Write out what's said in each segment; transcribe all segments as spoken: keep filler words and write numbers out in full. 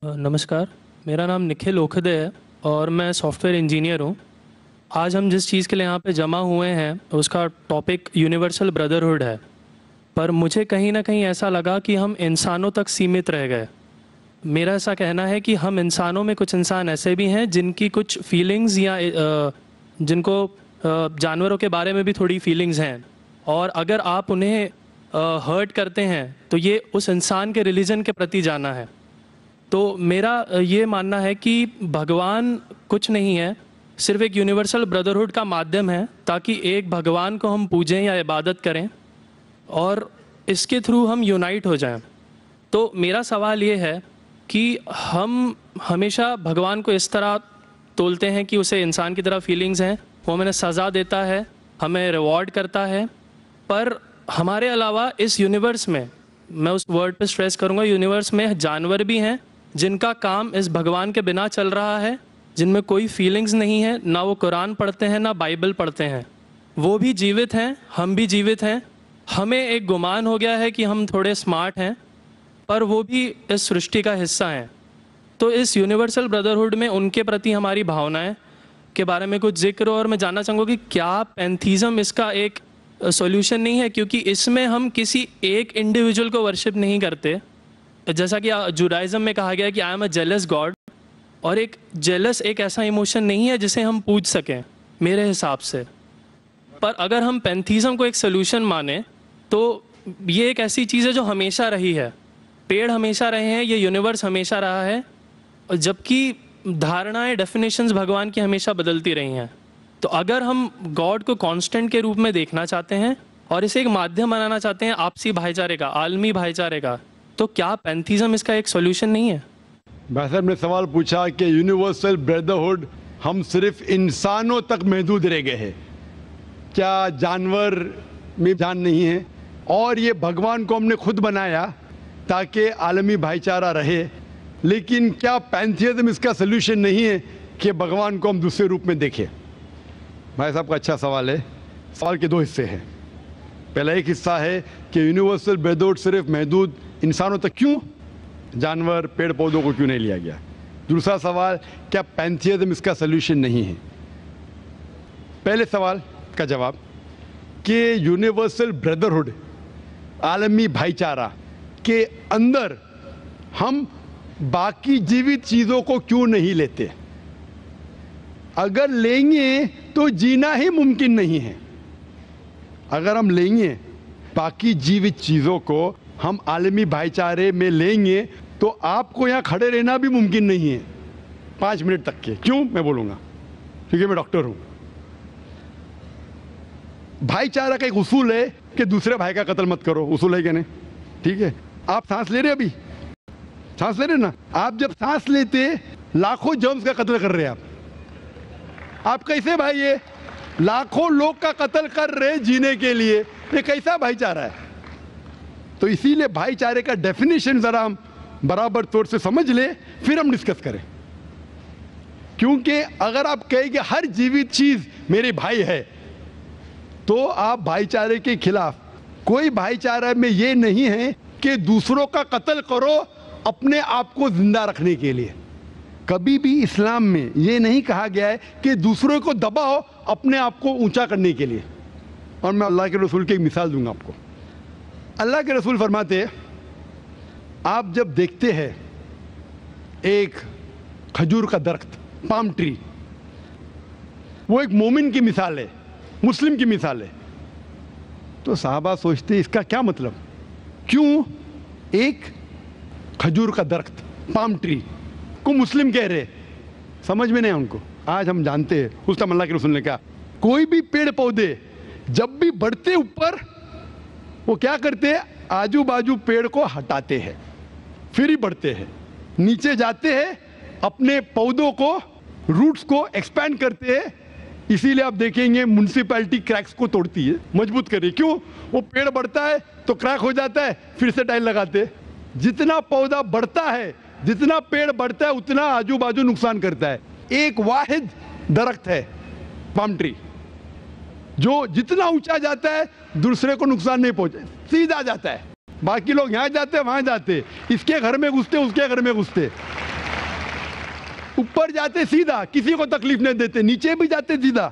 नमस्कार, मेरा नाम निखिल ओखदे है और मैं सॉफ्टवेयर इंजीनियर हूँ। आज हम जिस चीज़ के लिए यहाँ पे जमा हुए हैं उसका टॉपिक यूनिवर्सल ब्रदरहुड है, पर मुझे कहीं ना कहीं ऐसा लगा कि हम इंसानों तक सीमित रह गए। मेरा ऐसा कहना है कि हम इंसानों में कुछ इंसान ऐसे भी हैं जिनकी कुछ फीलिंग्स या अ, जिनको अ, जानवरों के बारे में भी थोड़ी फीलिंग्स हैं, और अगर आप उन्हें हर्ट करते हैं तो ये उस इंसान के रिलीजन के प्रति जाना है। तो मेरा ये मानना है कि भगवान कुछ नहीं है, सिर्फ एक यूनिवर्सल ब्रदरहुड का माध्यम है ताकि एक भगवान को हम पूजें या इबादत करें और इसके थ्रू हम यूनाइट हो जाएं। तो मेरा सवाल ये है कि हम हमेशा भगवान को इस तरह तोलते हैं कि उसे इंसान की तरह फीलिंग्स हैं, वो हमें सज़ा देता है, हमें रिवॉर्ड करता है, पर हमारे अलावा इस यूनिवर्स में, मैं उस वर्ड पे स्ट्रेस करूँगा, यूनिवर्स में जानवर भी हैं जिनका काम इस भगवान के बिना चल रहा है, जिनमें कोई फीलिंग्स नहीं है, ना वो कुरान पढ़ते हैं ना बाइबल पढ़ते हैं। वो भी जीवित हैं, हम भी जीवित हैं। हमें एक गुमान हो गया है कि हम थोड़े स्मार्ट हैं, पर वो भी इस सृष्टि का हिस्सा हैं। तो इस यूनिवर्सल ब्रदरहुड में उनके प्रति हमारी भावनाएं के बारे में कुछ जिक्र, और मैं जानना चाहूँगा कि क्या पैंथीज़म इसका एक सॉल्यूशन नहीं है, क्योंकि इसमें हम किसी एक इंडिविजुअल को वर्शिप नहीं करते। जैसा कि जुडाइज़म में कहा गया है कि I am a jealous God, और एक जेलस एक ऐसा इमोशन नहीं है जिसे हम पूज सकें मेरे हिसाब से। पर अगर हम पैंथीज़म को एक सोल्यूशन माने तो ये एक ऐसी चीज़ है जो हमेशा रही है। पेड़ हमेशा रहे हैं, ये यूनिवर्स हमेशा रहा है, और जबकि धारणाएं, डेफिनेशंस भगवान की हमेशा बदलती रही हैं। तो अगर हम गॉड को कांस्टेंट के रूप में देखना चाहते हैं और इसे एक माध्यम बनाना चाहते हैं आपसी भाईचारे का, आलमी भाईचारे का, तो क्या पैंथीज़म इसका एक सॉल्यूशन नहीं है? भाई साहब ने सवाल पूछा कि यूनिवर्सल ब्रदरहुड हम सिर्फ इंसानों तक महदूद रह गए हैं, क्या जानवर में जान नहीं है? और ये भगवान को हमने खुद बनाया ताकि आलमी भाईचारा रहे, लेकिन क्या पैंथीज़म इसका सल्यूशन नहीं है कि भगवान को हम दूसरे रूप में देखें? भाई साहब का अच्छा सवाल है। सवाल के दो हिस्से हैं। पहला एक हिस्सा है कि यूनिवर्सल ब्रदरहुड सिर्फ महदूद इंसानों तक क्यों, जानवर पेड़ पौधों को क्यों नहीं लिया गया? दूसरा सवाल, क्या पैंथीज़म इसका सल्यूशन नहीं है? पहले सवाल का जवाब कि यूनिवर्सल ब्रदरहुड, आलमी भाईचारा के अंदर हम बाकी जीवित चीज़ों को क्यों नहीं लेते? अगर लेंगे तो जीना ही मुमकिन नहीं है। अगर हम लेंगे बाकी जीवित चीज़ों को, हम आलमी भाईचारे में लेंगे, तो आपको यहाँ खड़े रहना भी मुमकिन नहीं है पाँच मिनट तक के। क्यों मैं बोलूँगा? क्योंकि मैं डॉक्टर हूँ। भाईचारा का एक उसूल है कि दूसरे भाई का कत्ल मत करो, उसूल है क्या नहीं? ठीक है, आप सांस ले रहे, अभी सांस ले रहे ना, आप जब सांस लेते लाखों जर्म्स का कत्ल कर रहे हैं आप आप कैसे भाई? ये लाखों लोग का कत्ल कर रहे जीने के लिए, ये कैसा भाईचारा है? तो इसीलिए भाईचारे का डेफिनेशन जरा हम बराबर तौर से समझ ले, फिर हम डिस्कस करें। क्योंकि अगर आप कहेंगे हर जीवित चीज मेरे भाई है, तो आप भाईचारे के खिलाफ। कोई भाईचारा में ये नहीं है कि दूसरों का कत्ल करो अपने आप को जिंदा रखने के लिए। कभी भी इस्लाम में ये नहीं कहा गया है कि दूसरों को दबाओ अपने आप को ऊंचा करने के लिए। और मैं अल्लाह के रसूल की एक मिसाल दूंगा आपको। अल्लाह के रसूल फरमाते हैं, आप जब देखते हैं एक खजूर का दरख्त, पाम ट्री, वो एक मोमिन की मिसाल है, मुस्लिम की मिसाल है, तो साहबा सोचते इसका क्या मतलब? क्यों एक खजूर का दरख्त, पाम ट्री को मुस्लिम कह रहे? समझ में नहीं उनको। आज हम जानते हैं, उस टाइम अल्लाह के रसूल ने कहा, कोई भी पेड़ पौधे जब भी बढ़ते ऊपर, वो क्या करते हैं? आजू बाजू पेड़ को हटाते हैं, फिर ही बढ़ते हैं। नीचे जाते हैं, अपने पौधों को, रूट्स को एक्सपैंड करते हैं। इसीलिए आप देखेंगे म्युनिसिपैलिटी क्रैक्स को तोड़ती है, मजबूत कर रही है। क्यों? वो पेड़ बढ़ता है तो क्रैक हो जाता है, फिर से टाइल लगाते हैं। जितना पौधा बढ़ता है, जितना पेड़ बढ़ता है, उतना आजू बाजू नुकसान करता है। एक वाहिद दरख्त है पाम ट्री, जो जितना ऊंचा जाता है दूसरे को नुकसान नहीं पहुंचे, सीधा जाता है। باقی لوگ یہاں جاتے وہاں جاتے, اس کے گھر میں گھستے اس کے گھر میں گھستے, اوپر جاتے سیدھا, کسی کو تکلیف نہیں دیتے, نیچے بھی جاتے سیدھا,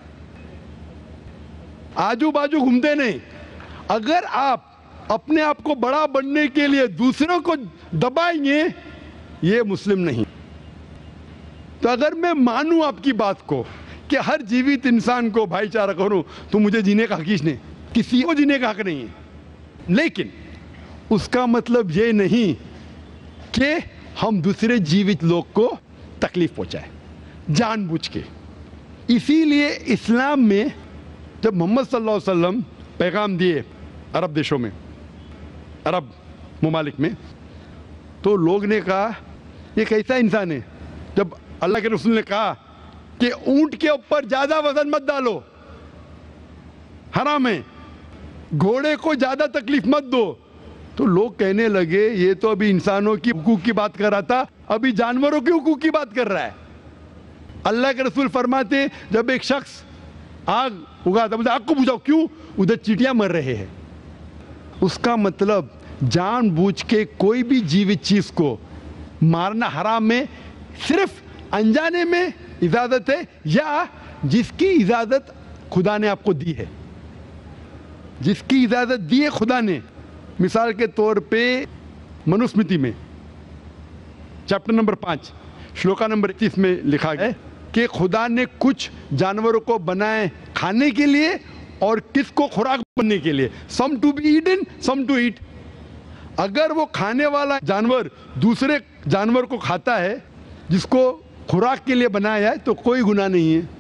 آجو باجو گھومتے نہیں. اگر آپ اپنے آپ کو بڑا بننے کے لیے دوسروں کو دبائیں گے, یہ مسلم نہیں. تو اگر میں مانوں آپ کی بات کو کہ ہر جیوت انسان کو بھائی چارہ کروں, تو مجھے جینے کا حق نہیں, کسی کو جینے کا حق نہیں ہے. لیکن اس کا مطلب یہ نہیں کہ ہم دوسرے جیوت لوگ کو تکلیف پہنچائیں جان بوجھ کے. اسی لیے اسلام میں جب محمد صلی اللہ علیہ وسلم پیغام دیے عرب دیشوں میں, عرب ممالک میں, تو لوگ نے کہا یہ کیسا انسان ہے. جب اللہ کے رسول نے کہا کہ اونٹ کے اوپر زیادہ وزن مت ڈالو, حرام ہے, گھوڑے کو زیادہ تکلیف مت دو, تو لوگ کہنے لگے یہ تو ابھی انسانوں کی حقوق کی بات کر رہا تھا, ابھی جانوروں کی حقوق کی بات کر رہا ہے. اللہ کے رسول فرماتے جب ایک شخص آگ اگاتا, مجھے آگ کو بجھاؤ, کیوں؟ ادھر چیٹیاں مر رہے ہیں. اس کا مطلب جان بوجھ کے کوئی بھی جیوت چیز کو مارنا حرام ہے, صرف انجانے میں اجازت ہے, یا جس کی اجازت خدا نے آپ کو دی ہے, جس کی اجازت دی ہے خدا نے. مثال کے طور پہ منوسمرتی میں چیپٹر نمبر پانچ شلوکا نمبر تیس میں لکھا ہے کہ خدا نے کچھ جانوروں کو بنائے کھانے کے لیے اور کس کو خوراک بننے کے لیے. Some to be eaten, some to eat. اگر وہ کھانے والا جانور دوسرے جانور کو کھاتا ہے جس کو خوراک کے لیے بنایا ہے, تو کوئی گناہ نہیں ہے.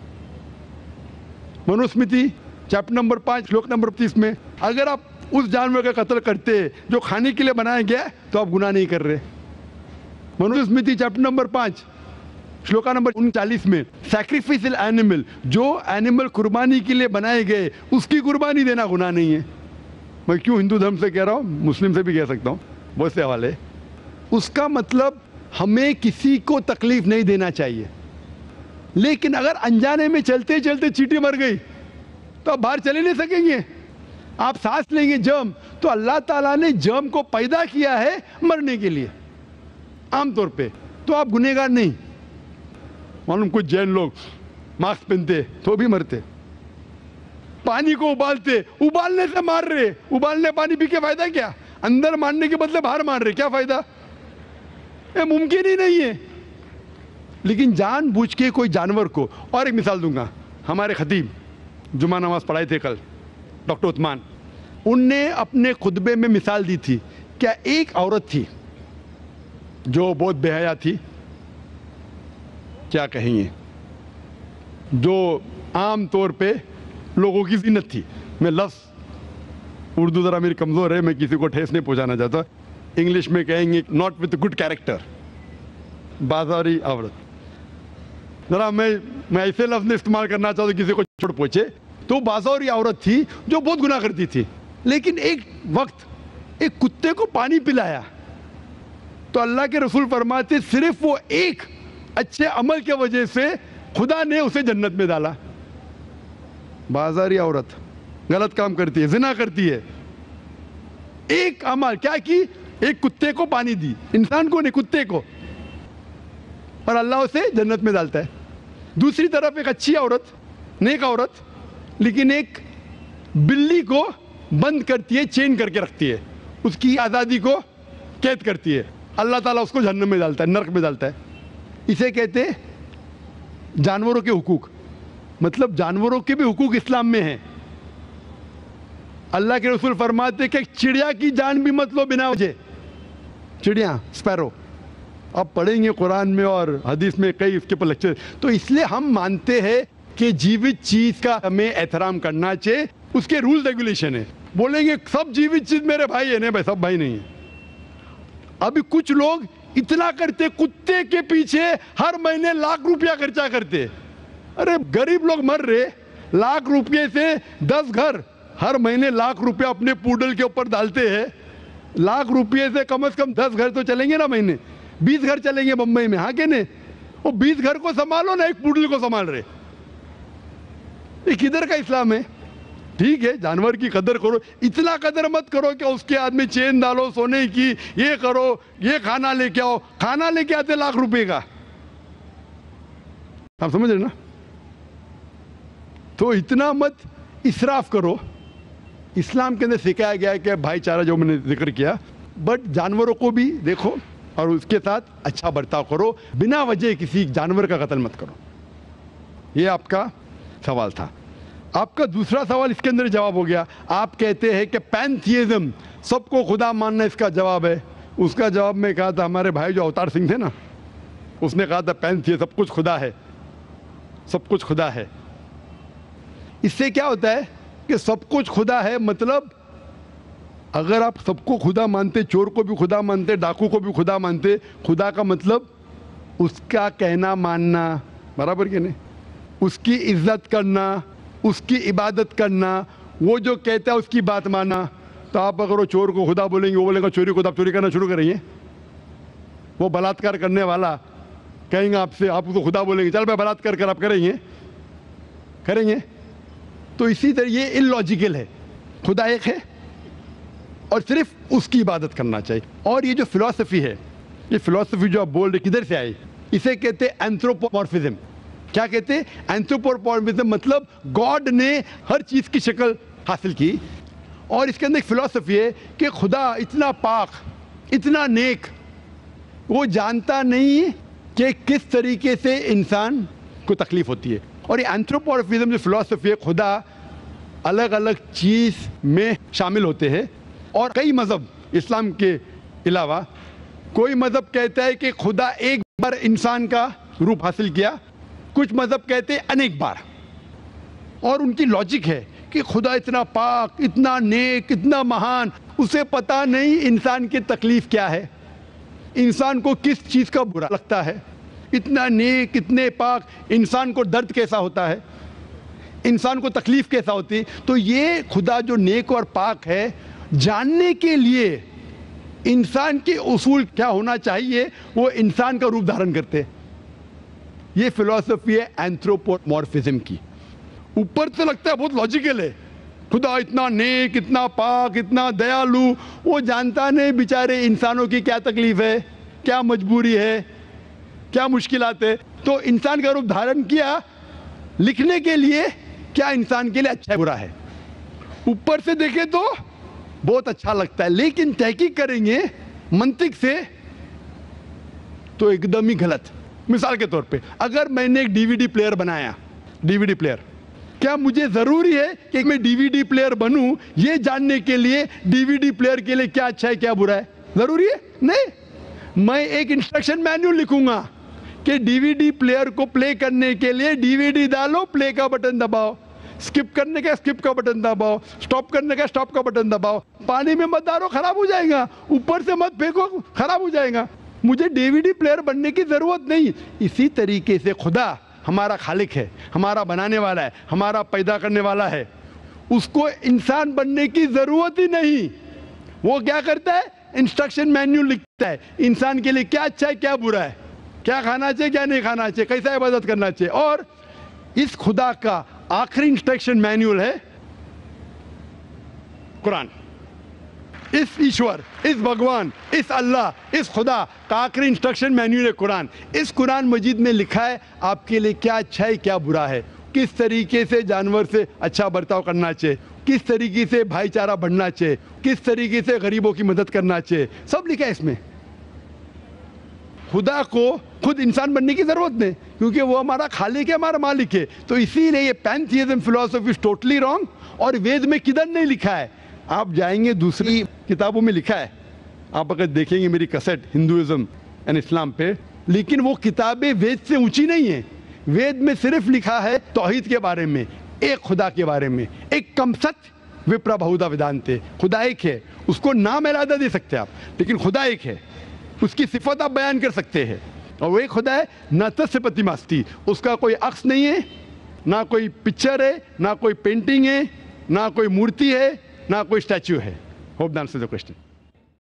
منوسمرتی چیپٹر نمبر پانچ شلوک نمبر تیس میں اگر آپ اس جانور کا قتل کرتے جو کھانے کے لیے بنایا گیا تو آپ گناہ نہیں کر رہے. منوسمرتی چیپٹر نمبر پانچ شلوکا نمبر انچالیس میں سیکریفائسل اینیمل, جو اینیمل قربانی کے لیے بنائے گئے اس کی قربانی دینا گناہ نہیں ہے. میں کیوں ہندو دھرم سے کہہ رہا ہوں, مسلم سے بھی کہہ سکتا ہوں, بہت سے حوالے. اس کا مطلب ہمیں کسی کو تکلیف نہیں دینا چاہیے. لیکن اگر انجانے میں چلتے چلتے چیٹی مر گئی تو آپ باہر چلے نہیں سکیں گے, آپ سانس لیں گے جرم, تو اللہ تعالیٰ نے جرم کو پیدا کیا ہے مرنے کے لیے عام طور پہ, تو آپ گنہگار نہیں. معلوم کچھ جین لوگ ماسک پہنتے تو بھی مرتے, پانی کو ابالتے, ابالنے سے مار رہے, ابالنے پانی پی کے فائدہ کیا؟ اندر مارنے کے بدلے باہر مار رہے, کیا فائدہ؟ یہ ممکن ہی نہیں ہے. لیکن جان بوجھ کے کوئی جانور کو, اور ایک مثال دوں گا, ہمارے خطیب جمعہ نماز پڑھائے تھے کل, ڈاکٹر عثمان, ان نے اپنے خطبے میں مثال دی تھی. کیا ایک عورت تھی جو بہت بے حیا تھی, کیا کہیں گے, جو عام طور پہ لوگوں کی زینت تھی. میں لفظ اردو ذرا میری کمزور ہے, میں کسی کو ٹھیس نہیں پہنچانا چاہتا, انگلش میں کہیں گے ناٹ وتھ گڈ کیریکٹر, بازاری عورت. ذرا میں میں ایسے لفظ نہیں استعمال کرنا چاہتا کسی کو چھوڑ پہنچے. تو بازاری عورت تھی جو بہت گناہ کرتی تھی, لیکن ایک وقت ایک کتے کو پانی پلایا تو اللہ کے رسول فرماتے صرف وہ ایک اچھے عمل کے وجہ سے خدا نے اسے جنت میں ڈالا. بازاری عورت غلط کام کرتی ہے, زنا کرتی ہے, ایک عمل کیا کی, ایک کتے کو پانی دی, انسان کو نہیں کتے کو, اور اللہ اسے جنت میں ڈالتا ہے. دوسری طرف ایک اچھی عورت, نیک عورت, لیکن ایک بلی کو بند کرتی ہے, چین کر کے رکھتی ہے, اس کی آزادی کو قید کرتی ہے, اللہ تعالیٰ اس کو جہنم میں ڈالتا ہے, نرک میں ڈالتا ہے. اسے کہتے جانوروں کے حقوق. مطلب جانوروں کے بھی حقوق اسلام میں ہیں. اللہ کے رسول فرماتے کہ چڑیا کی جان بھی مت لو بنا وجہ. چڑیا, اسپیرو, آپ پڑھیں گے قرآن میں اور حدیث میں کئی اس کے پر لیکچر. تو اس لیے ہم مانتے ہیں کہ جیوت چیز کا ہمیں احترام کرنا چاہیے, اس کے رول ریگولیشن ہے. بولیں گے سب جیوت چیز میرے بھائی ہیں, نہیں بھائی, سب بھائی نہیں ہیں. ابھی کچھ لوگ اتنا کرتے, کتے کے پیچھے ہر مہینے لاکھ روپیہ خرچہ کرتے. ارے غریب لوگ مر رہے, لاکھ روپے سے دس گھر ہر مہینے لاکھ روپیہ اپنے پوڈل کے اوپر ڈالتے ہیں. لاکھ روپے سے کم از کم دس گھر تو چلیں گے نا مہینے, بیس گھر چلیں گے بمبئی میں, ہاں کہ نہیں؟ وہ بیس گھر کو سنبھالو نا, ایک پوڈل کو سنبھال رہے. یہ کدھر کا اسلام ہے؟ ٹھیک ہے جانور کی قدر کرو, اتنا قدر مت کرو کہ اس کے ہاتھ میں چین ڈالو سونے کی, یہ کرو, یہ کھانا لے کے آؤ, کھانا لے کے آتے لاکھ روپے کا, آپ سمجھ رہے نا. تو اتنا مت اسراف کرو. اسلام کے اندر سکھایا گیا ہے کہ بھائی چارہ جو میں نے ذکر کیا, بٹ جانوروں کو بھی دیکھو اور اس کے ساتھ اچھا برتاؤ کرو, بنا وجہ کسی جانور کا قتل مت کرو. یہ آپ کا سوال تھا. آپ کا دوسرا سوال اس کے اندر جواب ہو گیا. آپ کہتے ہیں کہ پینتھیزم, سب کو خدا ماننا اس کا جواب ہے. اس کا جواب میں کہا تھا, ہمارے بھائی جو اوتار سنگھ تھے نا, اس نے کہا تھا پینتھیزم سب کچھ خدا ہے, سب کچھ خدا ہے. اس سے کیا ہوتا ہے کہ سب کچھ خدا ہے, مطلب اگر آپ سب کو خدا مانتے, چور کو بھی خدا مانتے, ڈاکو کو بھی خدا مانتے, خدا کا مطلب اس کا کہنا ماننا, برابر کہ نہیں, اس کی عزت کرنا, اس کی عبادت کرنا, وہ جو کہتا ہے اس کی بات ماننا. تو آپ اگر وہ چور کو خدا بولیں گے, وہ بولیں گے چوری خدا, چوری کرنا شروع کریں گے. وہ بلاತ್ಕಾರ کرنے والا کہیں گے آپ سے, آپ کو خدا بولیں گے, چل بھائی بلاತ್ಕಾರ کر, آپ کریں گے کریں گے تو اسی طرح یہ ان لاجیکل ہے. خدا ایک ہے اور صرف اس کی عبادت کرنا چاہیے. اور یہ جو فلسفی ہے, یہ فلسفی جو آپ بول رہے کدھر سے آئی, اسے کہتے ہیں اینتھروپومورفزم. کیا کہتے ہیں اینتھروپومورفزم, مطلب گاڈ نے ہر چیز کی شکل حاصل کی. اور اس کے اندر ایک فلسفی ہے کہ خدا اتنا پاک, اتنا نیک, وہ جانتا نہیں کہ کس طریقے سے انسان کو تکلیف ہوتی ہے. اور یہ اینتھروپومورفزم جو فلسفی ہے, خدا الگ الگ چیز میں شامل ہوتے ہیں. اور کئی مذہب اسلام کے علاوہ, کوئی مذہب کہتا ہے کہ خدا ایک بار انسان کا روپ حاصل کیا, کچھ مذہب کہتے ہیں انیک بار. اور ان کی لاجک ہے کہ خدا اتنا پاک, اتنا نیک, اتنا مہان, اسے پتہ نہیں انسان کی تکلیف کیا ہے, انسان کو کس چیز کا برا لگتا ہے. اتنا نیک, اتنے پاک, انسان کو درد کیسا ہوتا ہے, انسان کو تکلیف کیسا ہوتی ہے. تو یہ خدا جو نیک اور پاک ہے, جاننے کے لیے انسان کے اصول کیا ہونا چاہیے وہ انسان کا روپ دھارن کرتے. یہ فلسفی ہے اینتھروپومورفزم کی. اوپر سے لگتا ہے بہت لاجیکل ہے, خدا اتنا نیک, اتنا پاک, اتنا دیالو, وہ جانتا نہیں بیچارے انسانوں کی کیا تکلیف ہے, کیا مجبوری ہے, کیا مشکلات ہے. تو انسان کا روپ دھارن کیا لکھنے کے لیے کیا انسان کے لیے اچھا ہے برا ہے. اوپر سے دیکھیں تو بہت اچھا لگتا ہے, لیکن تحقیق کریں گے منطق سے تو ایک دم ہی غلط. مثال کے طور پہ اگر میں نے ایک ڈی وی ڈی پلیئر بنایا, ڈی وی ڈی پلیئر, کیا مجھے ضروری ہے کہ میں ڈی وی ڈی پلیئر بنوں یہ جاننے کے لیے ڈی وی ڈی پلیئر کے لیے کیا اچھا ہے کیا برا ہے؟ ضروری ہے نہیں. میں ایک انسٹرکشن مینیول لکھوں گا کہ ڈی وی ڈی پلیئر کو پلے کرنے کے لیے ڈی وی ڈی ڈالو, پلے کا بٹن دباؤ, اسکپ کرنے کا اسکپ کا بٹن دباؤ, اسٹاپ کرنے کا اسٹاپ کا بٹن دباؤ. پانی میں مت ڈالو, خراب ہو جائے گا. اوپر سے مت پھینکو, خراب ہو جائے گا. مجھے ڈی وی ڈی پلیئر بننے کی ضرورت نہیں. اسی طریقے سے خدا ہمارا خالق ہے, ہمارا بنانے والا ہے, ہمارا پیدا کرنے والا ہے, اس کو انسان بننے کی ضرورت ہی نہیں. وہ کیا کرتا ہے, انسٹرکشن مینیول لکھتا ہے انسان کے لیے کیا اچھا ہے کیا برا ہے, کیا کھانا چاہیے کیا نہیں کھانا چاہیے, کیسا عبادت کرنا چاہیے. اور اس خدا کا آخری انسٹرکشن مینیول ہے قرآن. اس ایشور, اس بھگوان, اس اللہ, اس خدا کا آخری انسٹرکشن مینیول ہے قرآن. اس قرآن مجید میں لکھا ہے آپ کے لیے کیا اچھا ہے کیا برا ہے, کس طریقے سے جانور سے اچھا برتاؤ کرنا چاہیے, کس طریقے سے بھائی چارہ بڑھنا چاہیے, کس طریقے سے غریبوں کی مدد کرنا چاہیے, سب لکھا ہے اس میں. خدا کو خود انسان بننے کی ضرورت نہیں, کیونکہ وہ ہمارا خالق ہے, ہمارا مالک ہے. تو اسی لیے یہ پینتھیزم فلسفی از ٹوٹلی رانگ. اور وید میں کدھر نہیں لکھا ہے, آپ جائیں گے دوسری کتابوں میں لکھا ہے, آپ اگر دیکھیں گے میری کسٹ ہندوازم اینڈ اسلام پہ, لیکن وہ کتابیں وید سے اونچی نہیں ہیں. وید میں صرف لکھا ہے توحید کے بارے میں, ایک خدا کے بارے میں, ایک کم ست وپرا بہودا ویدانتے, خدا ایک ہے. اس کو نام علیحدہ دے سکتے آپ, لیکن خدا ایک ہے, اس کی صفت آپ بیان کر سکتے ہیں. اور وہ ایک خدا ہے نہ تسپتی ماستی, اس کا کوئی عکس نہیں ہے, نہ کوئی پکچر ہے, نہ کوئی پینٹنگ ہے, نہ کوئی مورتی ہے, نہ کوئی اسٹیچو ہے. Hope the answers the question.